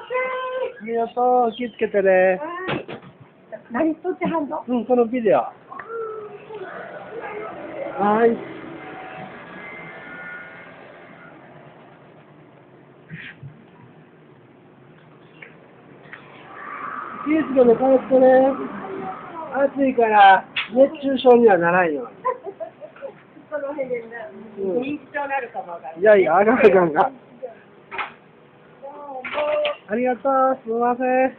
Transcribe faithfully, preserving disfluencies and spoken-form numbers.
ありがとう。気をつけてね。 何そっちハンド？ うん、このビデオ。はい。気をつけて帰ってね。暑いから熱中症にはならんよ。 その辺で認知症になるかもわからない。 いやいや、あかんあかんが。ありがとう。すみません。